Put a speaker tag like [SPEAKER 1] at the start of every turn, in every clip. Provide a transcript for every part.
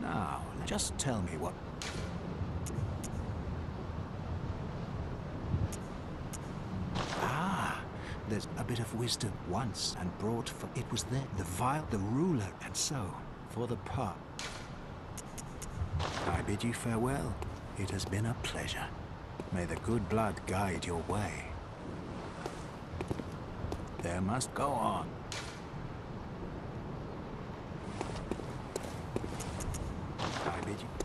[SPEAKER 1] Now, just tell me what... Ah, there's a bit of wisdom once and brought for... It was there, the vial, the ruler, and so, for the part. I bid you farewell. It has been a pleasure. May the good blood guide your way. There must go on. I bid you...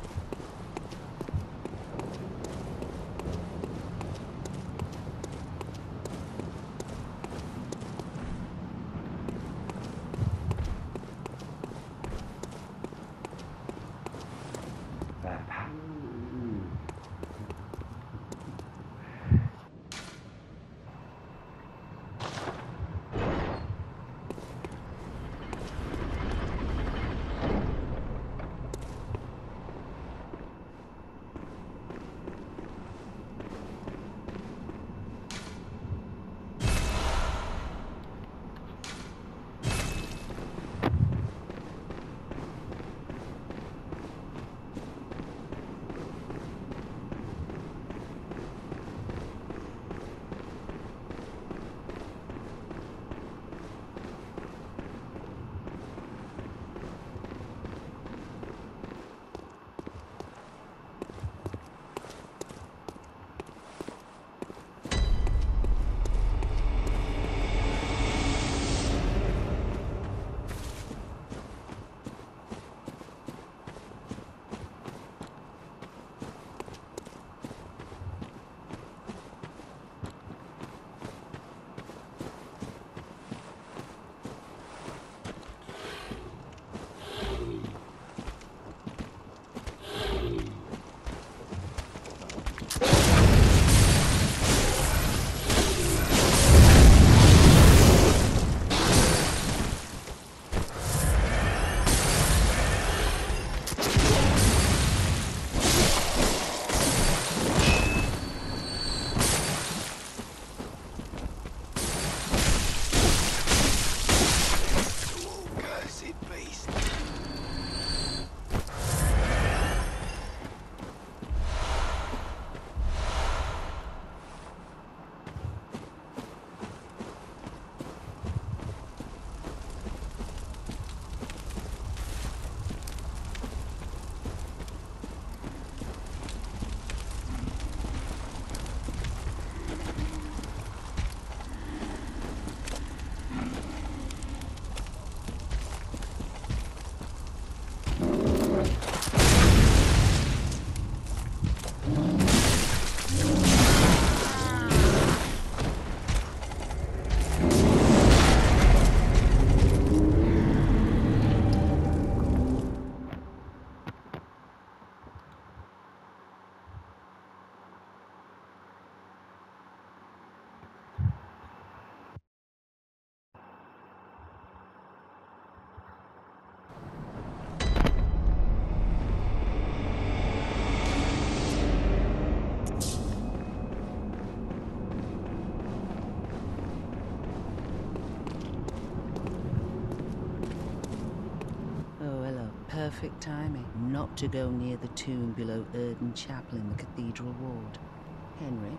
[SPEAKER 2] Perfect timing not to go near the tomb below Erden Chapel in the Cathedral Ward. Henrik,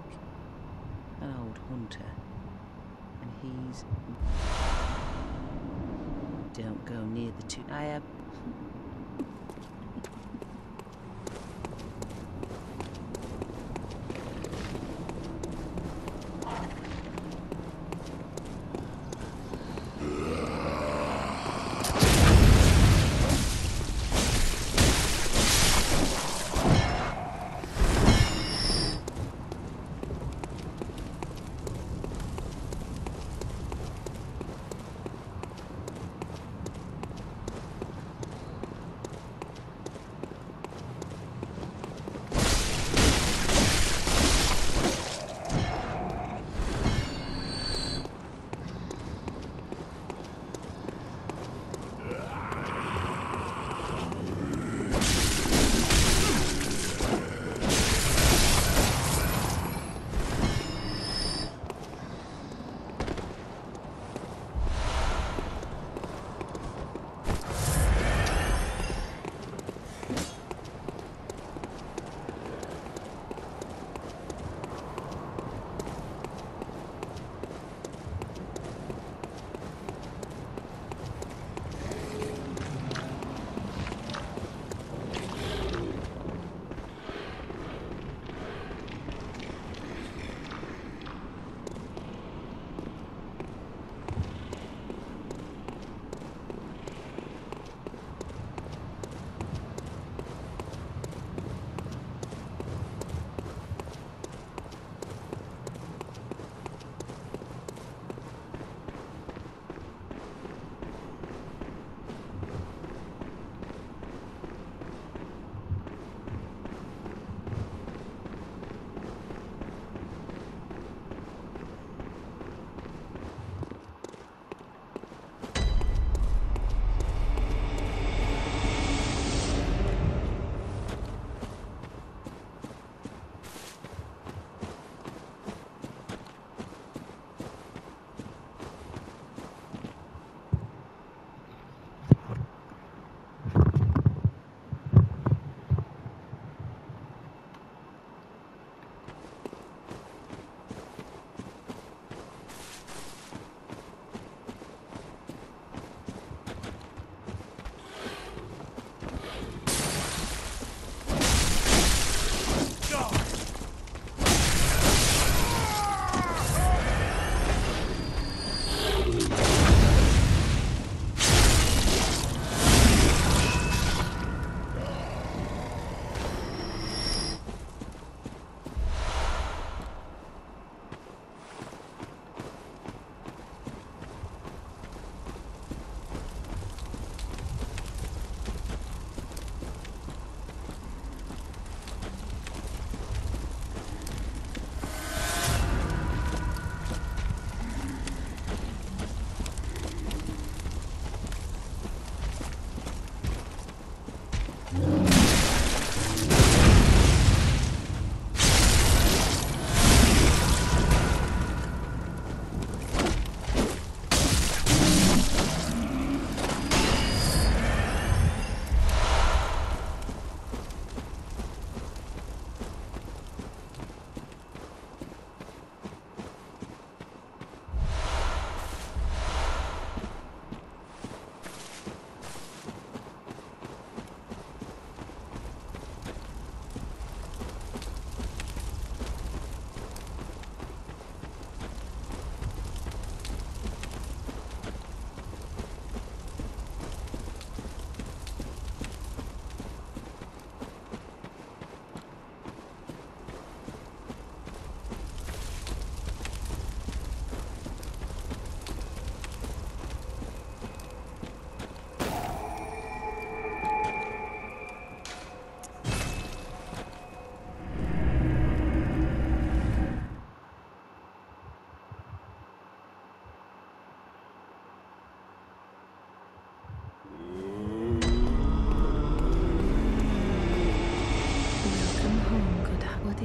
[SPEAKER 2] an old hunter, and he's... Don't go near the tomb. I have...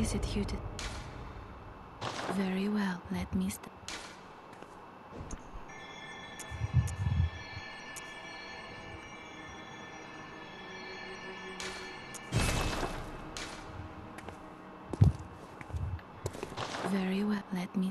[SPEAKER 3] executed. Very well, let me start. Very well, let me.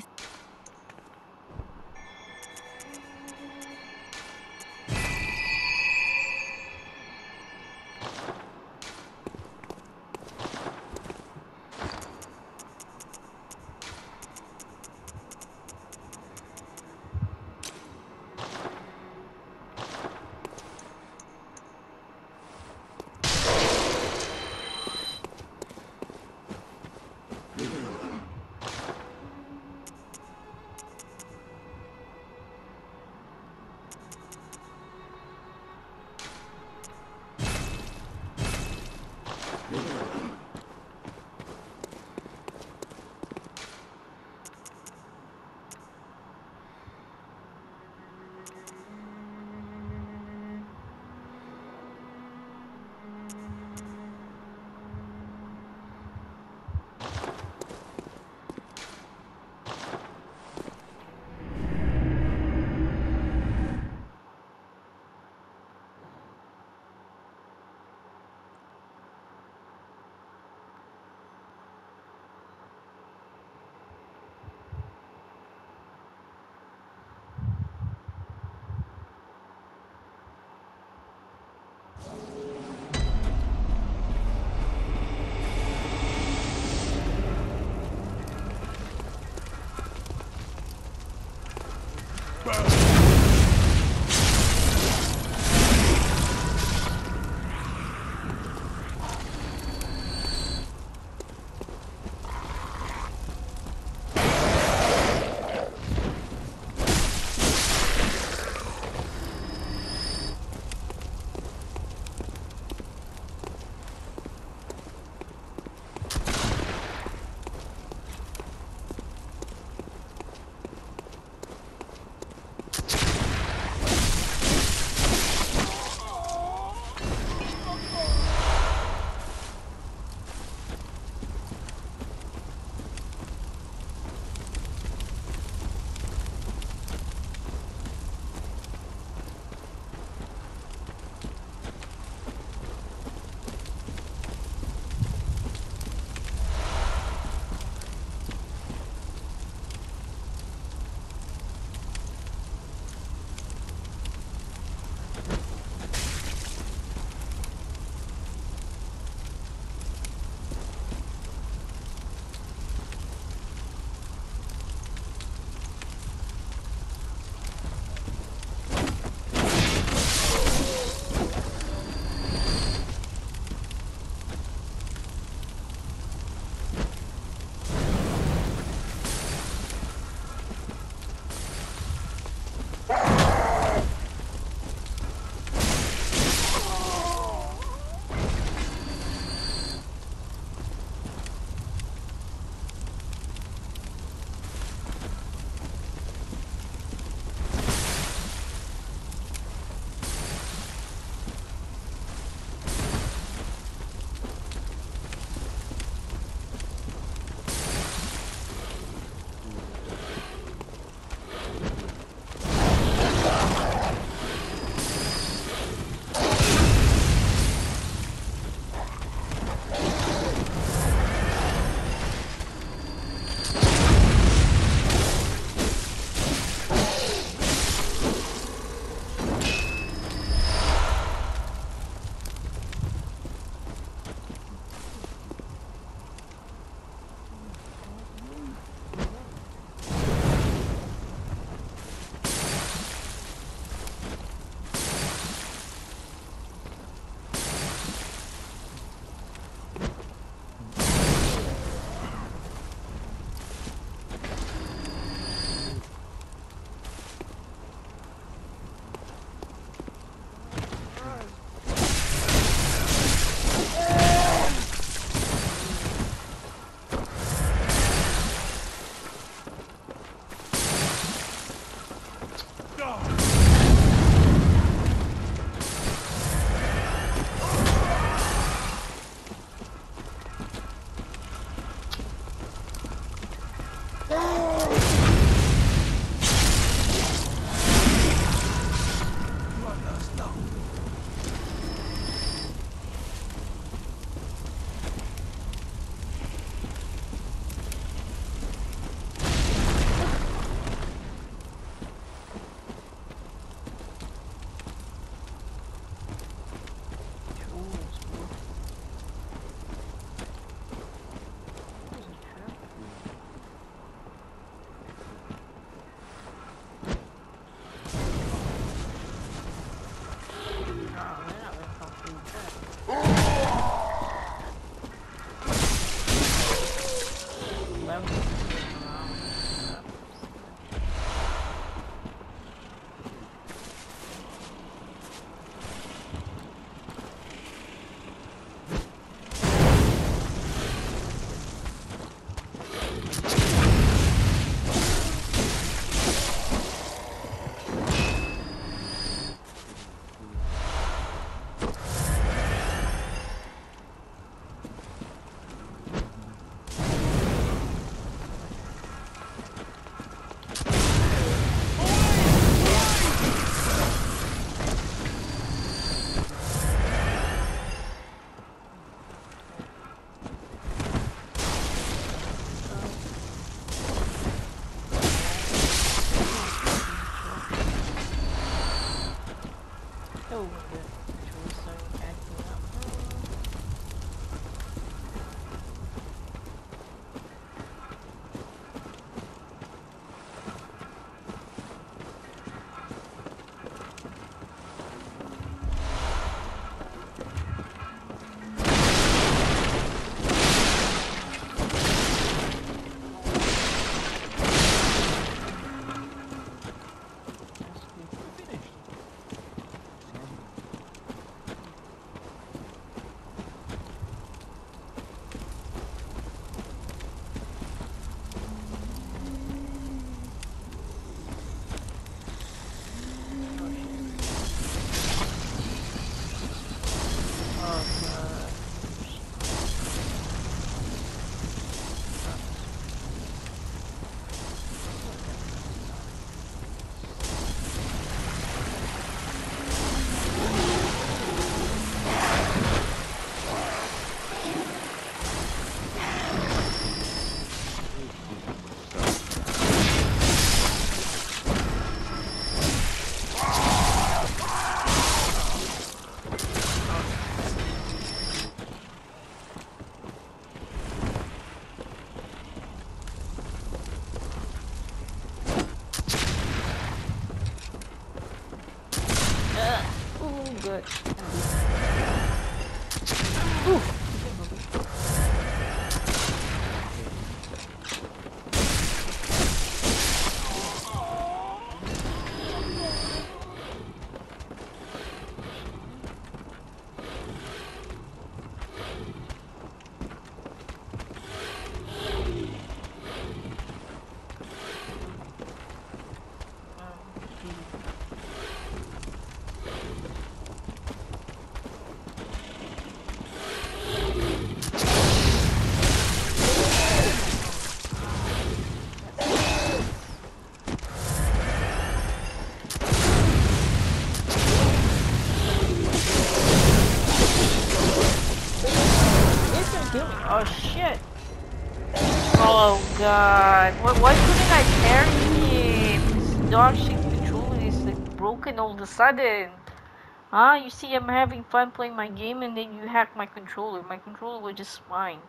[SPEAKER 4] Oh shit. Oh god. Why couldn't I parry him? This dog shit controller is like broken all of a sudden. Huh? You see I'm having fun playing my game and then you hack my controller. My controller was just fine.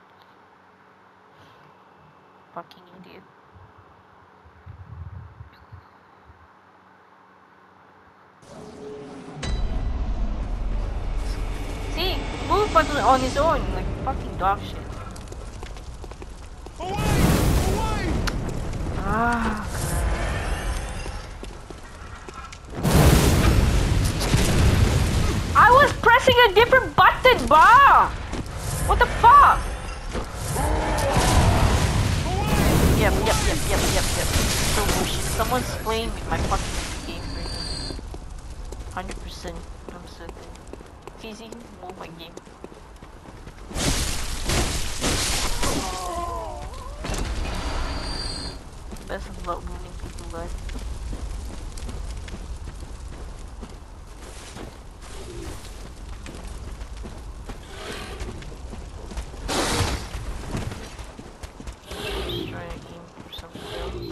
[SPEAKER 4] Fucking idiot. See? Move on his own. Like fucking dog shit. Ah, I was pressing a different button, bah! What the fuck? Yep. So bullshit. Someone's playing with my fucking game right now. 100%. I'm certain. It's easy. Move my game. Best about ruining people's lives. Just trying to aim for something else.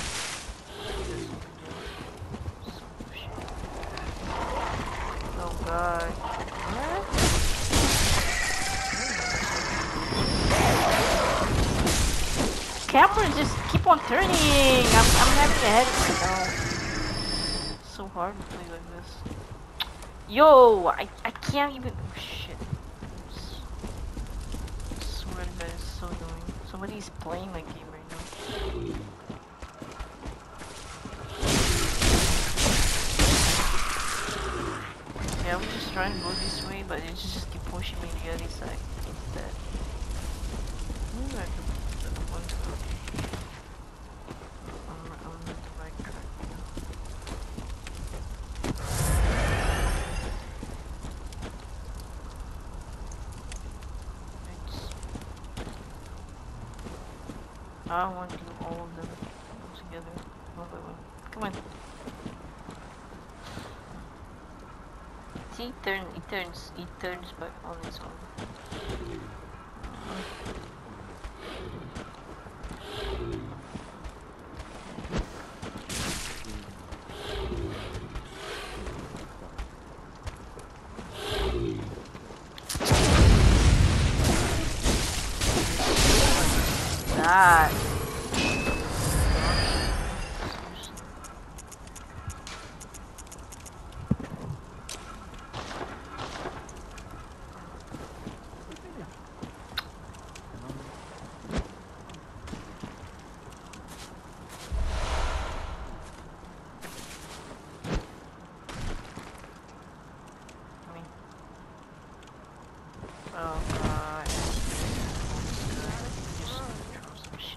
[SPEAKER 4] Oh god. What? Cameras just keep on turning. I'm having a headache right now. It's so hard to play like this. Yo, I can't even. Oh shit. I swear to God, it's so annoying. Somebody's playing my game right now. Yeah, I'm just trying to go this way, but it just keep pushing me to the other side instead. Maybe I can put the one to I'm on the right track now. I want to do all of them together, one by one. Come on. See, it turns back on its own. That. Oh god. Just throw some shit.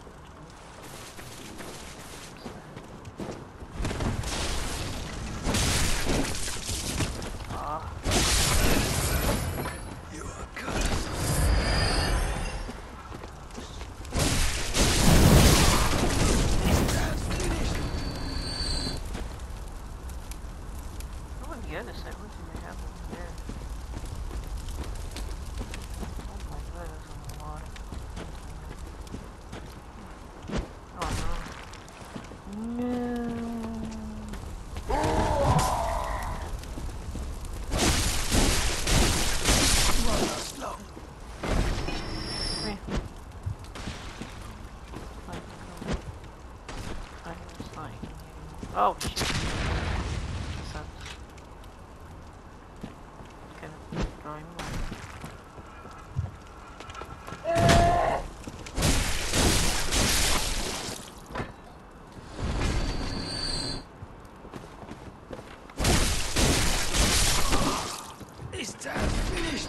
[SPEAKER 1] You are cursed.
[SPEAKER 4] Go on the other side. What do we have over there? Oh my god, there's a lot of... Oh no. No. Oh shit. Sucks. Okay, drawing more.
[SPEAKER 1] Is that finished?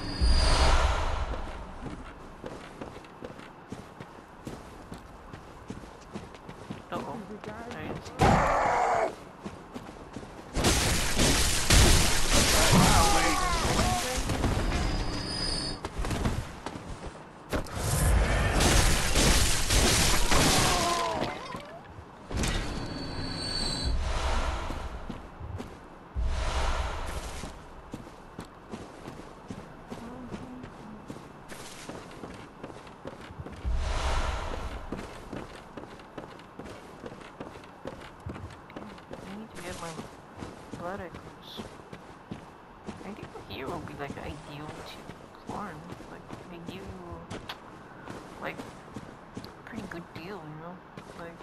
[SPEAKER 4] Uh-oh. my blood echoes. I think here will be like ideal to farm. Like they give you like pretty good deal, you know? Like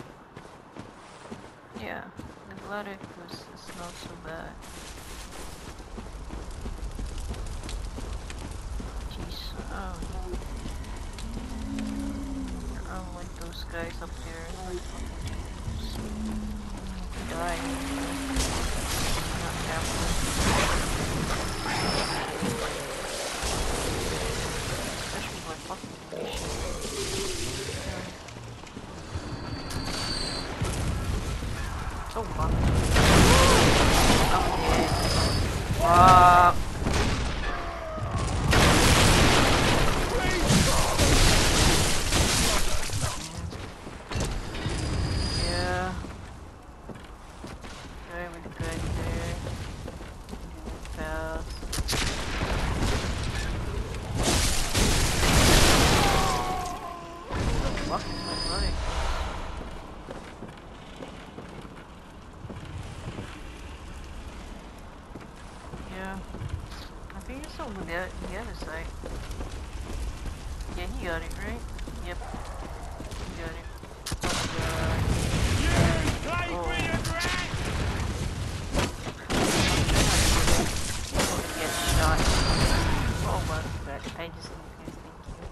[SPEAKER 4] yeah, the blood echoes is not so bad. Jeez, I don't like those guys up there. Die. Not careful. Especially my fucking condition. So fun. Fuck. The other side. Yeah, he got it, right? Yep. He got it. Get shot. Oh my god. I just need his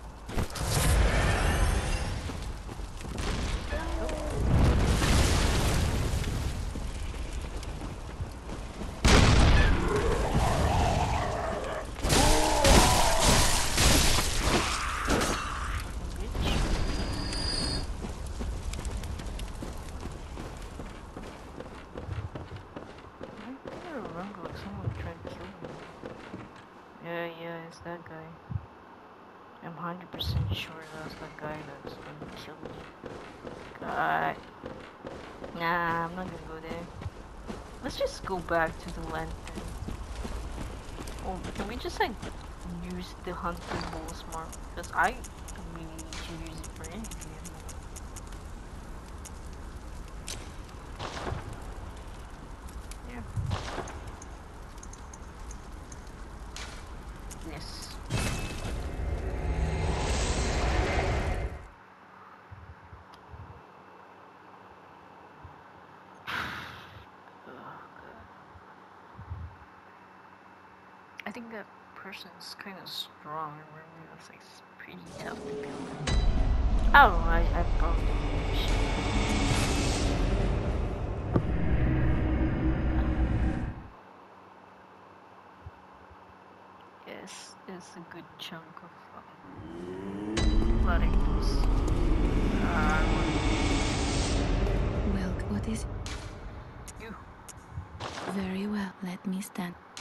[SPEAKER 4] that guy. I'm 100% sure that's the guy that's gonna kill me. God. Nah, I'm not gonna go there. Let's just go back to the lantern. Oh, can we just like use the hunting balls more? Because I really need to use it for anything. I think that person's kind of strong. Remember, that's like pretty tough to kill. Oh, I probably yes, it's a good chunk of blood echoes.
[SPEAKER 3] Well, what is
[SPEAKER 4] you?
[SPEAKER 3] Very well, let me stand.